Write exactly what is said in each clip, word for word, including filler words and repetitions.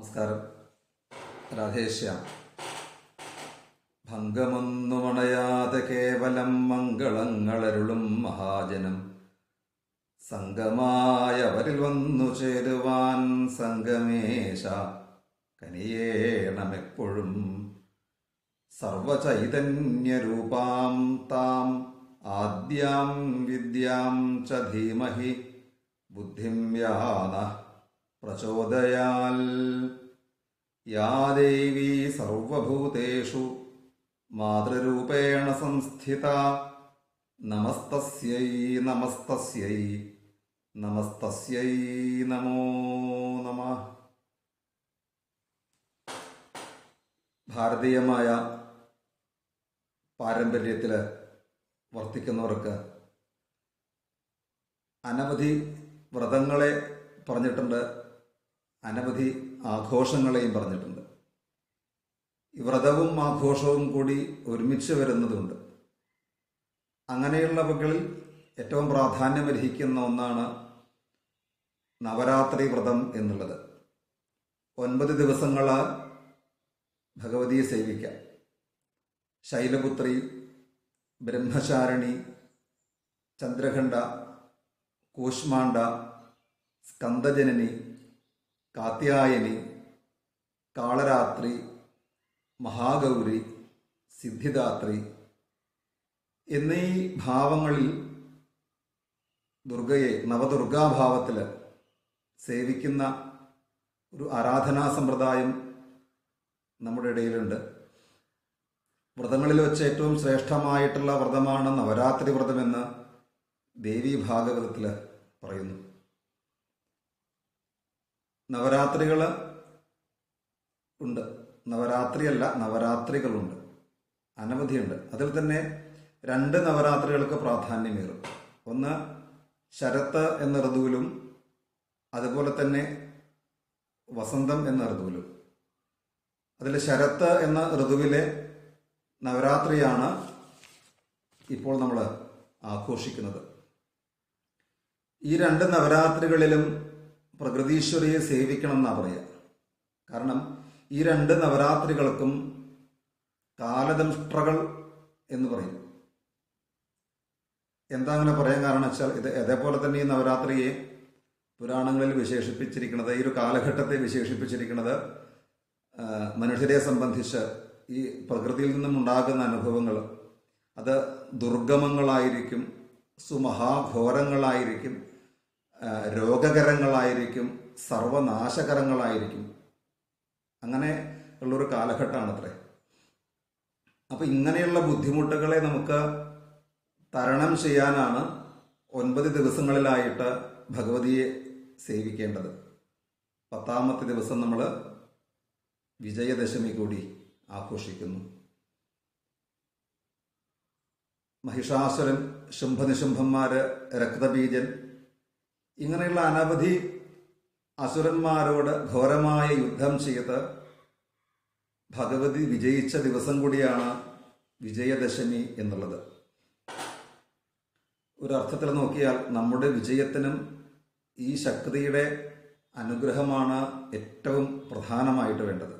നമസ്കാരം. രാധേശ്യാം. ഭംഗമൊന്നുമണയാതെ കേവലം മംഗളങ്ങളരുളും മഹാജനം സംഗമായവരിൽ വന്നു ചേരുവാൻ സംഗമേശ കനിയേണമെപ്പോഴും. സർവചൈതന്യരൂപാം താം ആദ്യാം വിദ്യാം ച ധീമഹി ബുദ്ധിം യാന പ്രചോദയാൽ. യാ ദേവീ സർവഭൂതേഷു മാതൃരൂപേണ സംസ്ഥിത. നമസ്തസ്യൈ നമസ്തസ്യൈ നമസ്തസ്യൈ നമോ നമഃ. ഭാരതീയമായ പാരമ്പര്യത്തിൽ വർത്തിക്കുന്നവർക്ക് അനവധി വ്രതങ്ങളെ പറഞ്ഞിട്ടുണ്ട്, അനവധി ആഘോഷങ്ങളെയും പറഞ്ഞിട്ടുണ്ട്. ഈ വ്രതവും ആഘോഷവും കൂടി ഒരുമിച്ച് വരുന്നതുണ്ട്. അങ്ങനെയുള്ളവകളിൽ ഏറ്റവും പ്രാധാന്യമർഹിക്കുന്ന ഒന്നാണ് നവരാത്രി വ്രതം എന്നുള്ളത്. ഒൻപത് ദിവസങ്ങളാൽ ഭഗവതിയെ സേവിക്കാം. ശൈലപുത്രി, ബ്രഹ്മചാരിണി, ചന്ദ്രഖണ്ഡ, കൂഷ്മാണ്ഡ, സ്കന്ദജനനി, കാത്യായനി, കാളരാത്രി, മഹാഗൗരി, സിദ്ധിദാത്രി എന്നീ ഭാവങ്ങളിൽ ദുർഗയെ നവദുർഗാഭാവത്തിൽ സേവിക്കുന്ന ഒരു ആരാധനാ സമ്പ്രദായം നമ്മുടെ ഇടയിലുണ്ട്. വ്രതങ്ങളിൽ വെച്ച് ഏറ്റവും ശ്രേഷ്ഠമായിട്ടുള്ള വ്രതമാണ് നവരാത്രി വ്രതമെന്ന് ദേവി ഭാഗവതത്തിൽ പറയുന്നു. നവരാത്രികൾ ഉണ്ട്, നവരാത്രിയല്ല നവരാത്രികളുണ്ട്, അനവധിയുണ്ട്. അതിൽ തന്നെ രണ്ട് നവരാത്രികൾക്ക് പ്രാധാന്യമേറും. ഒന്ന് ശരത്ത് എന്ന ഋതുവിലും അതുപോലെ തന്നെ വസന്തം എന്ന ഋതുവിലും. അതിൽ ശരത്ത് എന്ന ഋതുവിലെ നവരാത്രിയാണ് ഇപ്പോൾ നമ്മൾ ആഘോഷിക്കുന്നത്. ഈ രണ്ട് നവരാത്രികളിലും പ്രകൃതീശ്വരിയെ സേവിക്കണം എന്നാണ് പറയുക. കാരണം ഈ രണ്ട് നവരാത്രികൾക്കും കാലദംഷ്ട്രകൾ എന്ന് പറയും. എന്താ അങ്ങനെ പറയാൻ കാരണം വെച്ചാൽ, ഇത് അതേപോലെ തന്നെ ഈ നവരാത്രിയെ പുരാണങ്ങളിൽ വിശേഷിപ്പിച്ചിരിക്കുന്നത്, ഈ ഒരു കാലഘട്ടത്തെ വിശേഷിപ്പിച്ചിരിക്കുന്നത് മനുഷ്യരെ സംബന്ധിച്ച് ഈ പ്രകൃതിയിൽ നിന്നും ഉണ്ടാകുന്ന അനുഭവങ്ങൾ അത് ദുർഗമങ്ങളായിരിക്കും, സുമഹാഘോരങ്ങളായിരിക്കും, രോഗകരങ്ങളായിരിക്കും, സർവനാശകരങ്ങളായിരിക്കും. അങ്ങനെ ഉള്ളൊരു കാലഘട്ടമാണത്രേ. അപ്പം ഇങ്ങനെയുള്ള ബുദ്ധിമുട്ടുകളെ നമുക്ക് തരണം ചെയ്യാനാണ് ഒൻപത് ദിവസങ്ങളിലായിട്ട് ഭഗവതിയെ സേവിക്കേണ്ടത്. പത്താമത്തെ ദിവസം നമ്മൾ വിജയദശമി കൂടി ആഘോഷിക്കുന്നു. മഹിഷാസുരൻ, ശുംഭനിശുംഭന്മാര്, രക്തബീജൻ, ഇങ്ങനെയുള്ള അനവധി അസുരന്മാരോട് ഘോരമായ യുദ്ധം ചെയ്ത് ഭഗവതി വിജയിച്ച ദിവസം കൂടിയാണ് വിജയദശമി എന്നുള്ളത്. ഒരർത്ഥത്തിൽ നോക്കിയാൽ നമ്മുടെ വിജയത്തിനും ഈ ശക്തിയുടെ അനുഗ്രഹമാണ് ഏറ്റവും പ്രധാനമായിട്ട് വേണ്ടത്.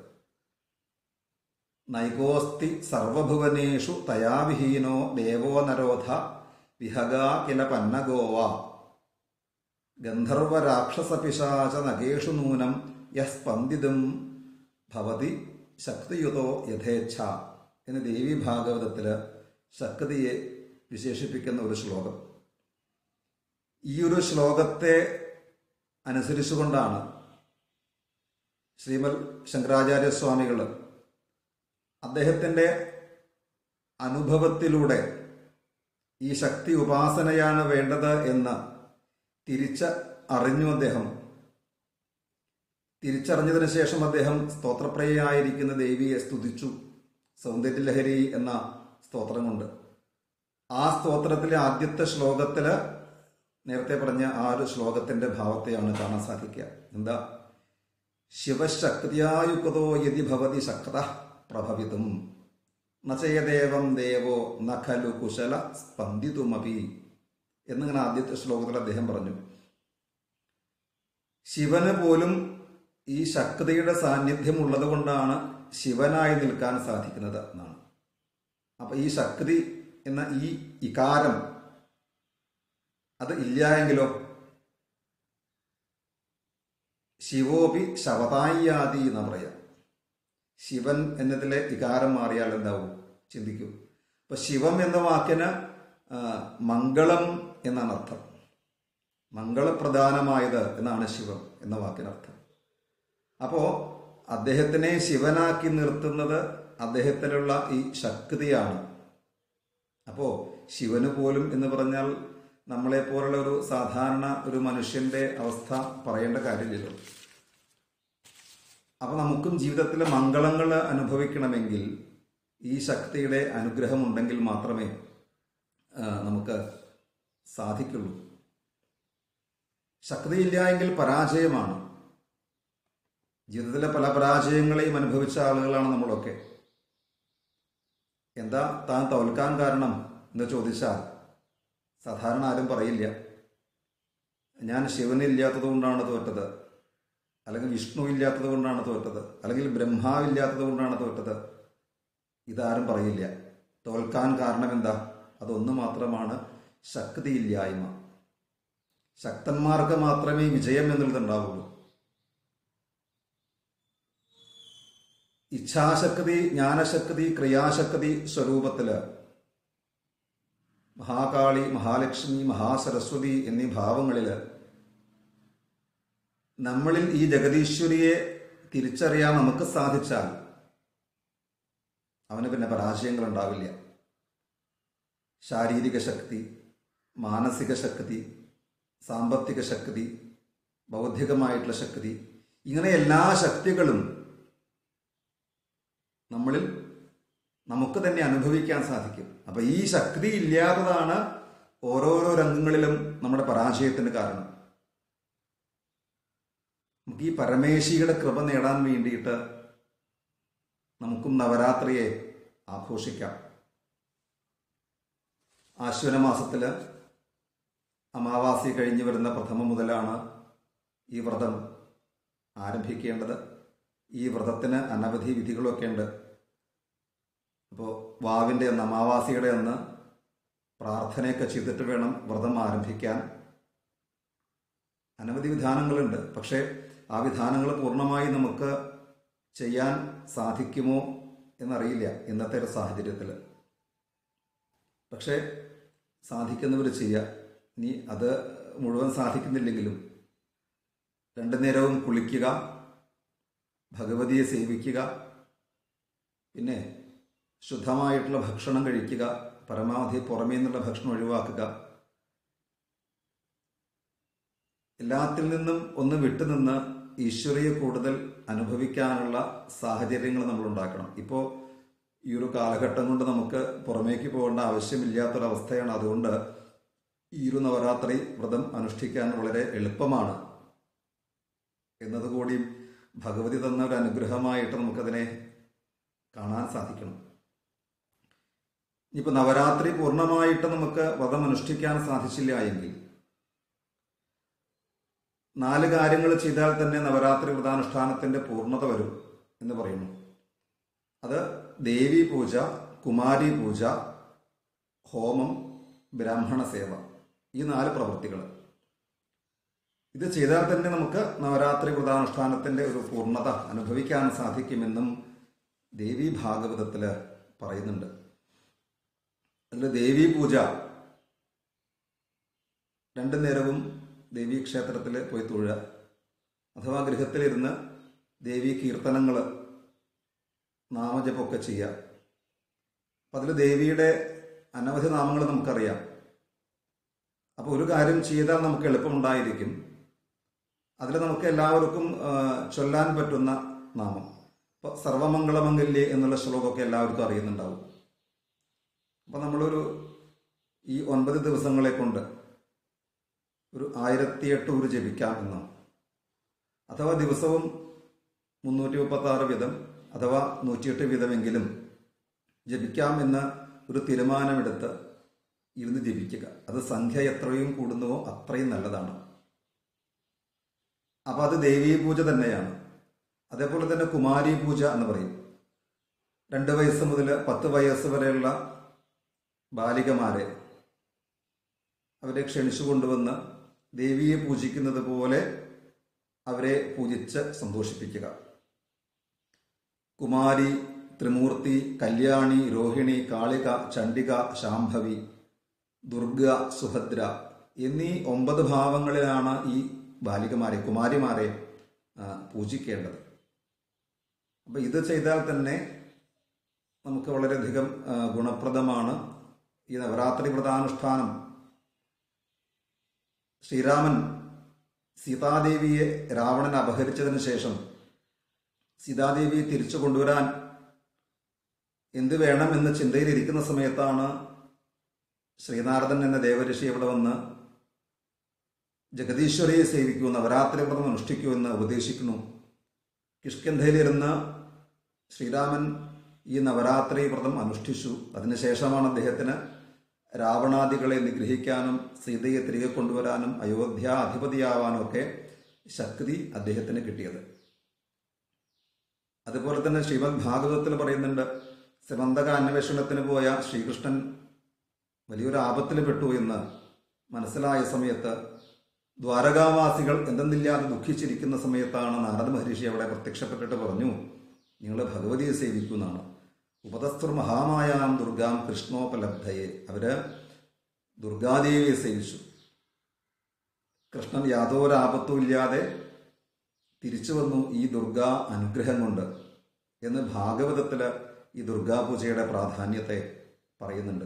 നൈകോസ്തി സർവഭുവനേഷു തയാവിഹീനോ ദേവോ നരോധ വിഹഗാ കില പന്നഗോവ. ഗന്ധർവ രാക്ഷസപിശാച നഗേഷു നൂനം യഹ് സ്പന്ദിതും ഭവതി ശക്തിയുതോ യഥേച്ഛ എന്ന് ദേവി ഭാഗവതത്തില് ശക്തിയെ വിശേഷിപ്പിക്കുന്ന ഒരു ശ്ലോകം. ഈ ഒരു ശ്ലോകത്തെ അനുസരിച്ചുകൊണ്ടാണ് ശ്രീമൽ ശങ്കരാചാര്യസ്വാമികൾ അദ്ദേഹത്തിൻ്റെ അനുഭവത്തിലൂടെ ഈ ശക്തി ഉപാസനയാണ് വേണ്ടത് എന്ന് തിരിച്ച അറിഞ്ഞു. അദ്ദേഹം തിരിച്ചറിഞ്ഞതിന് ശേഷം അദ്ദേഹം സ്തോത്രപ്രിയയായിരിക്കുന്ന ദേവിയെ സ്തുതിച്ചു സൗന്ദര്യലഹരി എന്ന സ്തോത്രം കൊണ്ട്. ആ സ്തോത്രത്തിലെ ആദ്യത്തെ ശ്ലോകത്തില് നേരത്തെ പറഞ്ഞ ആ ഒരു ശ്ലോകത്തിന്റെ ഭാവത്തെയാണ് കാണാൻ സാധിക്കുക. എന്താ? ശിവശക്തിയായുക്തോ യതി ഭവതി ശക്ത പ്രഭവിതും നചയദേവം ദേവോ നഖലു കുശല സ്പന്ദിതുമപി എന്നിങ്ങനെ ആദ്യത്തെ ശ്ലോകത്തിൽ അദ്ദേഹം പറഞ്ഞു. ശിവന് പോലും ഈ ശക്തിയുടെ സാന്നിധ്യം ഉള്ളത് കൊണ്ടാണ് ശിവനായി നിൽക്കാൻ സാധിക്കുന്നത് എന്നാണ്. അപ്പൊ ഈ ശക്തി എന്ന ഈ ഇകാരം അത് ഇല്ല എങ്കിലോ ശിവോപി ശവതായാതി എന്ന് പറയാം. ശിവൻ എന്നതിലെ ഇകാരം മാറിയാൽ എന്താവും ചിന്തിക്കൂ. അപ്പൊ ശിവം എന്ന വാക്കിന് മംഗളം എന്നാണ് അർത്ഥം. മംഗളപ്രധാനമായത് എന്നാണ് ശിവം എന്ന വാക്കിനർത്ഥം. അപ്പോ അദ്ദേഹത്തിനെ ശിവനാക്കി നിർത്തുന്നത് അദ്ദേഹത്തിലുള്ള ഈ ശക്തിയാണ്. അപ്പോ ശിവന് പോലും എന്ന് പറഞ്ഞാൽ നമ്മളെ പോലുള്ള ഒരു സാധാരണ ഒരു മനുഷ്യന്റെ അവസ്ഥ പറയേണ്ട കാര്യമില്ലല്ലോ. അപ്പൊ നമുക്കും ജീവിതത്തിൽ മംഗളങ്ങൾ അനുഭവിക്കണമെങ്കിൽ ഈ ശക്തിയുടെ അനുഗ്രഹം ഉണ്ടെങ്കിൽ മാത്രമേ നമുക്ക് സാധിക്കുള്ളൂ. ശക്തിയില്ല എങ്കിൽ പരാജയമാണ്. ജീവിതത്തിലെ പല പരാജയങ്ങളെയും അനുഭവിച്ച ആളുകളാണ് നമ്മളൊക്കെ. എന്താ താൻ തോൽക്കാൻ കാരണം എന്ന് ചോദിച്ചാൽ സാധാരണ ആരും പറയില്ല ഞാൻ ശിവനില്ലാത്തത് കൊണ്ടാണ് തോറ്റത്, അല്ലെങ്കിൽ വിഷ്ണു ഇല്ലാത്തത് കൊണ്ടാണ് തോറ്റത്, അല്ലെങ്കിൽ ബ്രഹ്മാവില്ലാത്തത് കൊണ്ടാണ് തോറ്റത്. ഇതാരും പറയില്ല. തോൽക്കാൻ കാരണം എന്താ? അതൊന്നു മാത്രമാണ്, ശക്തിയില്ലായ്മ. ശക്തന്മാർക്ക് മാത്രമേ വിജയം എന്നുള്ളത് ഉണ്ടാവുള്ളൂ. ഇച്ഛാശക്തി, ജ്ഞാനശക്തി, ക്രിയാശക്തി സ്വരൂപത്തില് മഹാകാളി, മഹാലക്ഷ്മി, മഹാസരസ്വതി എന്നീ ഭാവങ്ങളില് നമ്മളിൽ ഈ ജഗദീശ്വരിയെ തിരിച്ചറിയാൻ നമുക്ക് സാധിച്ചാൽ അവന് പിന്നെ പരാജയങ്ങൾ ഉണ്ടാവില്ല. ശാരീരിക ശക്തി, മാനസിക ശക്തി, സാമ്പത്തിക ശക്തി, ബൗദ്ധികമായിട്ടുള്ള ശക്തി, ഇങ്ങനെ എല്ലാ ശക്തികളും നമ്മളിൽ നമുക്ക് തന്നെ അനുഭവിക്കാൻ സാധിക്കും. അപ്പൊ ഈ ശക്തി ഇല്ലാത്തതാണ് ഓരോരോ രംഗങ്ങളിലും നമ്മുടെ പരാജയത്തിന് കാരണം. നമുക്ക് ഈ പരമേശിയുടെ കൃപ നേടാൻ വേണ്ടിയിട്ട് നമുക്കും നവരാത്രിയെ ആഘോഷിക്കാം. ആശ്വന മാസത്തില് അമാവാസി കഴിഞ്ഞു വരുന്ന പ്രഥമ മുതലാണ് ഈ വ്രതം ആരംഭിക്കേണ്ടത്. ഈ വ്രതത്തിന് അനവധി വിധികളൊക്കെ ഉണ്ട്. അപ്പോൾ വാവിൻ്റെ അന്ന്, അമാവാസിയുടെ അന്ന് പ്രാർത്ഥനയൊക്കെ ചെയ്തിട്ട് വേണം വ്രതം ആരംഭിക്കാൻ. അനവധി വിധാനങ്ങളുണ്ട്. പക്ഷേ ആ വിധാനങ്ങൾ പൂർണ്ണമായി നമുക്ക് ചെയ്യാൻ സാധിക്കുമോ എന്നറിയില്ല ഇന്നത്തെ ഒരു സാഹചര്യത്തിൽ. പക്ഷേ സാധിക്കുന്നവർ ചെയ്യുക. ഇനി അത് മുഴുവൻ സാധിക്കുന്നില്ലെങ്കിലും രണ്ടു നേരവും കുളിക്കുക, ഭഗവതിയെ സേവിക്കുക, പിന്നെ ശുദ്ധമായിട്ടുള്ള ഭക്ഷണം കഴിക്കുക, പരമാവധി പുറമേ നിന്നുള്ള ഭക്ഷണം ഒഴിവാക്കുക. എല്ലാത്തിൽ നിന്നും ഒന്ന് വിട്ടുനിന്ന് ഈശ്വരയെ കൂടുതൽ അനുഭവിക്കാനുള്ള സാഹചര്യങ്ങൾ നമ്മൾ ഉണ്ടാക്കണം. ഇപ്പോൾ ഈ ഒരു കാലഘട്ടം കൊണ്ട് നമുക്ക് പുറമേക്ക് പോകേണ്ട ആവശ്യമില്ലാത്തൊരവസ്ഥയാണ്. അതുകൊണ്ട് ഈ ഒരു നവരാത്രി വ്രതം അനുഷ്ഠിക്കാൻ വളരെ എളുപ്പമാണ് എന്നതുകൂടി ഭഗവതി തന്ന ഒരു അനുഗ്രഹമായിട്ട് നമുക്കതിനെ കാണാൻ സാധിക്കണം. ഇനിയിപ്പോൾ നവരാത്രി പൂർണ്ണമായിട്ട് നമുക്ക് വ്രതം അനുഷ്ഠിക്കാൻ സാധിച്ചില്ല എങ്കിൽ നാല് കാര്യങ്ങൾ ചെയ്താൽ തന്നെ നവരാത്രി വ്രതാനുഷ്ഠാനത്തിന്റെ പൂർണ്ണത വരും എന്ന് പറയുന്നു. അത് ദേവി പൂജ, കുമാരി പൂജ, ഹോമം, ബ്രാഹ്മണ സേവ, ഈ നാല് പ്രവൃത്തികൾ. ഇത് ചെയ്താൽ തന്നെ നമുക്ക് നവരാത്രി വ്രതാനുഷ്ഠാനത്തിന്റെ ഒരു പൂർണ്ണത അനുഭവിക്കാൻ സാധിക്കുമെന്നും ദേവി ഭാഗവതത്തില് പറയുന്നുണ്ട്. അതിൽ ദേവി പൂജ രണ്ടു നേരവും ദേവീ ക്ഷേത്രത്തിൽ പോയി തൊഴുക, അഥവാ ഗൃഹത്തിലിരുന്ന് ദേവീ കീർത്തനങ്ങൾ, നാമജപമൊക്കെ ചെയ്യുക. അപ്പം അതിൽ ദേവിയുടെ അനവധി നാമങ്ങൾ നമുക്കറിയാം. അപ്പോൾ ഒരു കാര്യം ചെയ്താൽ നമുക്ക് എളുപ്പമുണ്ടായിരിക്കും. അതിൽ നമുക്ക് എല്ലാവർക്കും ചൊല്ലാൻ പറ്റുന്ന നാമം, ഇപ്പോൾ സർവമംഗളമംഗല്യേ എന്നുള്ള ശ്ലോകമൊക്കെ എല്ലാവർക്കും അറിയുന്നുണ്ടാവും. അപ്പം നമ്മളൊരു ഈ ഒൻപത് ദിവസങ്ങളെ കൊണ്ട് ഒരു ആയിരത്തി എട്ടൂറ് ജപിക്കാം എന്ന്, അഥവാ ദിവസവും മുന്നൂറ്റി മുപ്പത്തി ആറ് വീതം അഥവാ നൂറ്റിയെട്ട് വീതമെങ്കിലും ജപിക്കാം എന്ന് ഒരു തീരുമാനമെടുത്ത് ഇരുന്ന് ജപിക്കുക. അത് സംഖ്യ എത്രയും കൂടുന്നുവോ അത്രയും നല്ലതാണ്. അപ്പം അത് ദേവീ പൂജ തന്നെയാണ്. അതേപോലെ തന്നെ കുമാരി പൂജ എന്ന് പറയും. രണ്ട് വയസ്സ് മുതൽ പത്ത് വയസ്സ് വരെയുള്ള ബാലികമാരെ അവരെ ക്ഷണിച്ചു കൊണ്ടുവന്ന് ദേവിയെ പൂജിക്കുന്നത് പോലെ അവരെ പൂജിച്ച് സന്തോഷിപ്പിക്കുക. കുമാരി, ത്രിമൂർത്തി, കല്യാണി, രോഹിണി, കാളിക, ചണ്ഡിക, ശാംഭവി, ദുർഗ, സുഭദ്ര എന്നീ ഒമ്പത് ഭാവങ്ങളിലാണ് ഈ ബാലികമാരെ, കുമാരിമാരെ പൂജിക്കേണ്ടത്. അപ്പം ഇത് ചെയ്താൽ തന്നെ നമുക്ക് വളരെയധികം ഗുണപ്രദമാണ്. ഈ നവരാത്രി വ്രതാനുഷ്ഠാനം ശ്രീരാമൻ സീതാദേവിയെ രാവണൻ അപഹരിച്ചതിന് ശേഷം സീതാദേവിയെ തിരിച്ചു കൊണ്ടുവരാൻ എന്ത് വേണം എന്ന ചിന്തയിലിരിക്കുന്ന സമയത്താണ് ശ്രീനാരദൻ എന്ന ദേവഋഷി ഇവിടെ വന്ന് ജഗദീശ്വരയെ സേവിക്കൂ, നവരാത്രി വ്രതം അനുഷ്ഠിക്കൂ എന്ന് ഉപദേശിക്കുന്നു. കിഷ്കിന്ധയിലിരുന്ന് ശ്രീരാമൻ ഈ നവരാത്രി വ്രതം അനുഷ്ഠിച്ചു. അതിനുശേഷമാണ് അദ്ദേഹത്തിന് രാവണാദികളെ നിഗ്രഹിക്കാനും സീതയെ തിരികെ കൊണ്ടുവരാനും അയോധ്യ അധിപതിയാവാനും ഒക്കെ ശക്തി അദ്ദേഹത്തിന് കിട്ടിയത്. അതുപോലെ തന്നെ ശ്രീമദ് ഭാഗവതത്തിൽ പറയുന്നുണ്ട്, സമന്തക അന്വേഷണത്തിന് പോയ ശ്രീകൃഷ്ണൻ വലിയൊരു ആപത്തിൽ പെട്ടു എന്ന് മനസ്സിലായ സമയത്ത് ദ്വാരകാവാസികൾ എന്തെന്നില്ലാതെ ദുഃഖിച്ചിരിക്കുന്ന സമയത്താണ് നാരദ മഹർഷി അവിടെ പ്രത്യക്ഷപ്പെട്ടിട്ട് പറഞ്ഞു, നിങ്ങൾ ഭഗവതിയെ സേവിക്കുന്നതാണ്. ഉപതസ്തുർ മഹാമായാം ദുർഗാം കൃഷ്ണോപലബ്ധയെ. അവര് ദുർഗാദേവിയെ സേവിച്ചു. കൃഷ്ണൻ യാതൊരു ആപത്തും ഇല്ലാതെ തിരിച്ചു വന്നു ഈ ദുർഗാ അനുഗ്രഹം കൊണ്ട് എന്ന് ഭാഗവതത്തില് ഈ ദുർഗാപൂജയുടെ പ്രാധാന്യത്തെ പറയുന്നുണ്ട്.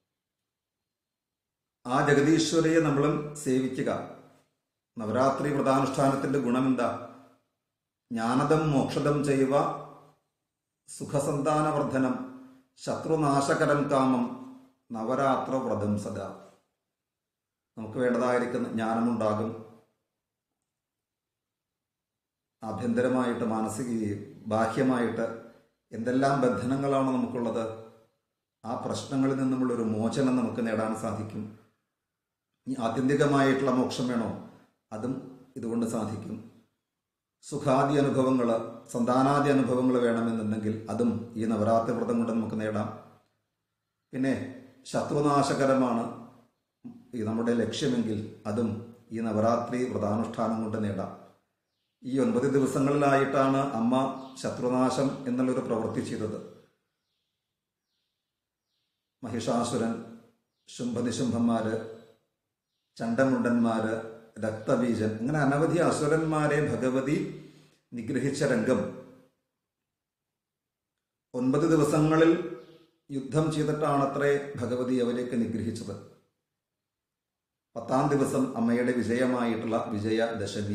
ആ ജഗദീശ്വരയെ നമ്മളും സേവിക്കുക. നവരാത്രി വ്രതാനുഷ്ഠാനത്തിന്റെ ഗുണമെന്താ? ജ്ഞാനദം മോക്ഷദം ചെയ്യുക, സുഖസന്താനവർദ്ധനം, ശത്രുനാശകരം കാമം, നവരാത്ര വ്രതം സദാ. നമുക്ക് വേണ്ടതായിരിക്കുന്ന ജ്ഞാനമുണ്ടാകും. ആഭ്യന്തരമായിട്ട്, മാനസിക ബാഹ്യമായിട്ട് എന്തെല്ലാം ബന്ധനങ്ങളാണ് നമുക്കുള്ളത്, ആ പ്രശ്നങ്ങളിൽ നിന്നുമുള്ളൊരു മോചനം നമുക്ക് നേടാൻ സാധിക്കും. ഈ ആത്യന്തികമായിട്ടുള്ള മോക്ഷം വേണോ, അതും ഇതുകൊണ്ട് സാധിക്കും. സുഖാദി അനുഭവങ്ങൾ, സന്താനാദി അനുഭവങ്ങൾ വേണമെന്നുണ്ടെങ്കിൽ അതും ഈ നവരാത്രി വ്രതം കൊണ്ട് നമുക്ക് നേടാം. പിന്നെ ശത്രുനാശകരമാണ് ഈ നമ്മുടെ ലക്ഷ്യമെങ്കിൽ അതും ഈ നവരാത്രി വ്രതാനുഷ്ഠാനം കൊണ്ട് നേടാം. ഈ ഒൻപത് ദിവസങ്ങളിലായിട്ടാണ് അമ്മ ശത്രുനാശം എന്നുള്ളൊരു പ്രവൃത്തി ചെയ്തത്. മഹിഷാസുരൻ, ശുംഭനിശുംഭന്മാര്, ചണ്ടമുണ്ടന്മാര്, രക്തബീജൻ, അങ്ങനെ അനവധി അസുരന്മാരെ ഭഗവതി നിഗ്രഹിച്ച രംഗം ഒൻപത് ദിവസങ്ങളിൽ യുദ്ധം ചെയ്തിട്ടാണത്രേ ഭഗവതി അവരെയൊക്കെ നിഗ്രഹിച്ചത്. പത്താം ദിവസം അമ്മയുടെ വിജയമായിട്ടുള്ള വിജയദശമി.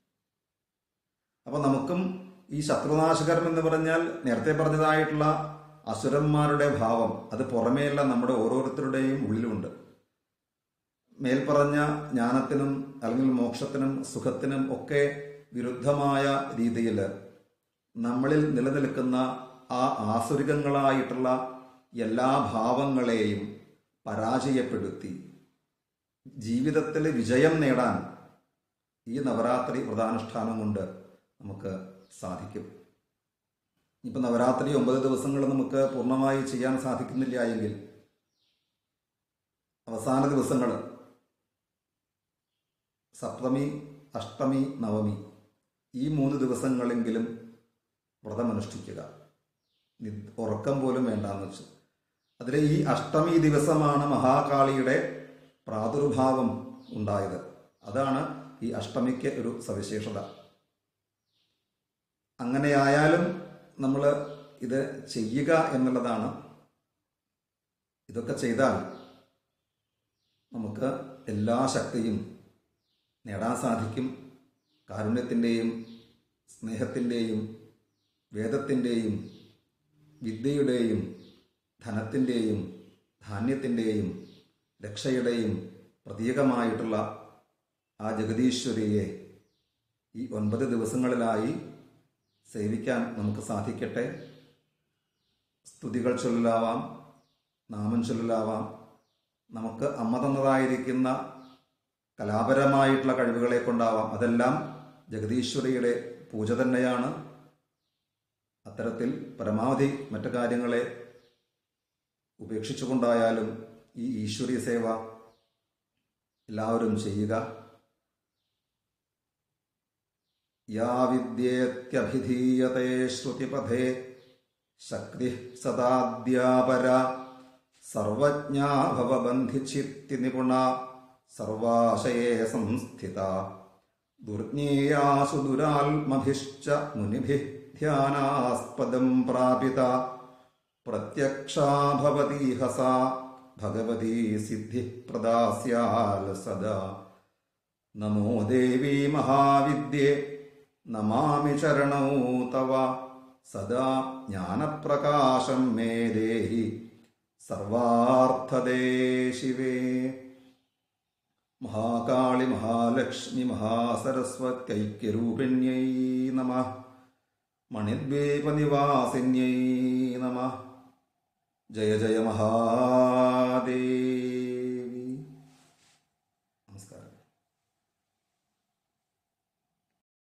അപ്പൊ നമുക്കും ഈ ശത്രുനാശകരം എന്ന് പറഞ്ഞാൽ നേരത്തെ പറഞ്ഞതായിട്ടുള്ള അസുരന്മാരുടെ ഭാവം അത് പുറമേയല്ല, നമ്മുടെ ഓരോരുത്തരുടെയും ഉള്ളിലുണ്ട്. മേൽപ്പറഞ്ഞ ജ്ഞാനത്തിനും അല്ലെങ്കിൽ മോക്ഷത്തിനും സുഖത്തിനും ഒക്കെ വിരുദ്ധമായ രീതിയിൽ നമ്മളിൽ നിലനിൽക്കുന്ന ആ ആസുരികങ്ങളായിട്ടുള്ള എല്ലാ ഭാവങ്ങളെയും പരാജയപ്പെടുത്തി ജീവിതത്തിൽ വിജയം നേടാൻ ഈ നവരാത്രി വ്രതാനുഷ്ഠാനം കൊണ്ട് നമുക്ക് സാധിക്കും. ഇപ്പം നവരാത്രി ഒമ്പത് ദിവസങ്ങൾ നമുക്ക് പൂർണ്ണമായി ചെയ്യാൻ സാധിക്കുന്നില്ല എങ്കിൽ അവസാന ദിവസങ്ങൾ സപ്തമി, അഷ്ടമി, നവമി ഈ മൂന്ന് ദിവസങ്ങളെങ്കിലും വ്രതമനുഷ്ഠിക്കുക. ഉറക്കം പോലും വേണ്ടാന്ന് വെച്ചു. അതിൽ ഈ അഷ്ടമി ദിവസമാണ് മഹാകാളിയുടെ പ്രാദുർഭാവം ഉണ്ടായത്. അതാണ് ഈ അഷ്ടമിക്ക് ഒരു സവിശേഷത. അങ്ങനെയായാലും നമ്മൾ ഇത് ചെയ്യുക എന്നുള്ളതാണ്. ഇതൊക്കെ ചെയ്താൽ നമുക്ക് എല്ലാ ശക്തിയും നേടാൻ സാധിക്കും. കാരുണ്യത്തിൻ്റെയും സ്നേഹത്തിൻ്റെയും വേദത്തിൻ്റെയും വിദ്യയുടെയും ധനത്തിൻ്റെയും ധാന്യത്തിൻ്റെയും രക്ഷയുടെയും പ്രതീകമായിട്ടുള്ള ആ ജഗദീശ്വരിയെ ഈ ഒൻപത് ദിവസങ്ങളിലായി സേവിക്കാൻ നമുക്ക് സാധിക്കട്ടെ. സ്തുതികൾ ചൊല്ലലാവാം, നാമം ചൊല്ലലാവാം. നമുക്ക് അമ്മ തന്നതായിരിക്കുന്ന കലാപരമായിട്ടുള്ള കഴിവുകളെ കൊണ്ടാവാം. അതെല്ലാം ജഗദീശ്വരിയുടെ പൂജ തന്നെയാണ്. അത്തരത്തിൽ പരമാവധി മറ്റു കാര്യങ്ങളെ ഉപേക്ഷിച്ചുകൊണ്ടായാലും ഈ ഈശ്വരീയ സേവ എല്ലാവരും ചെയ്യുക. യാ വിദ്യേത്യഭിധീയതേ ശ്രുതിപഥേ ശക്തി സദാദ്യാപര സർവജ്ഞാ ഭവബന്ധിച്ചിത്തി നിപുണ സർവാശയേ സംസ്ഥിത ദുർജ്ഞേയാസു ദുരാത്മഭിശ്ച മുനിഭിഃ ധ്യാനാസ്പദം പ്രാപിത പ്രത്യക്ഷാ ഭവതീഹ സാ ഭഗവതീ സിദ്ധിഃ പ്രദാസ്യാൽ സദാ. നമോ ദേവി മഹാവിദ്യേ നമാമി ചരണൗ തവ സദാ ജ്ഞാനപ്രകാശം മേ ദേഹി സർവാർത്ഥദേ ശിവേ. മഹാകാളി മഹാലക്ഷ്മി മഹാസരസ്വത്യൈക്യരൂപിണ്യൈ നമഃ. മണിദ്വീപനിവാസിന്യൈ നമഃ. ജയ ജയ മഹാ